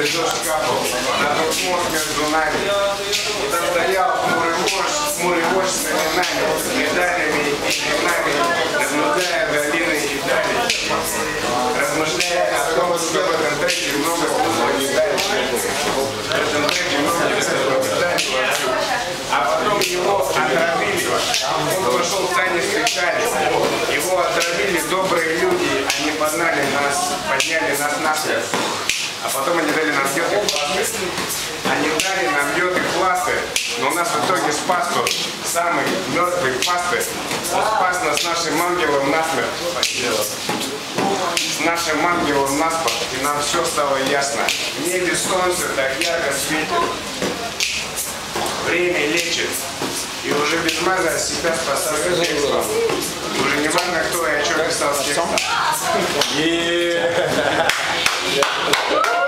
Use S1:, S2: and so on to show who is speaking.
S1: дождь капал, на тот мост между нами. И там стоял хмурый вождь с именами, медалями и именами, наблюдая долины и дали, размышляя о том, что в этом треке много поблагодарить. В этом треке много поблагодарить. А потом его отравили, он пошел в танец кричали. Его отравили добрые люди, они подняли нас насмерть. А потом они дали нам йод и пласты. Они дали нам йод и пласты, но у нас в итоге спас тот самый мертвый пастырь. Он спас нас с нашим ангелом насмерть. С нашим ангелом насмерть, и нам все стало ясно. В небе солнце так ярко светит. Время лечит. И уже без маза себя спасает текстом. Уже не важно, кто и о чем писал текст.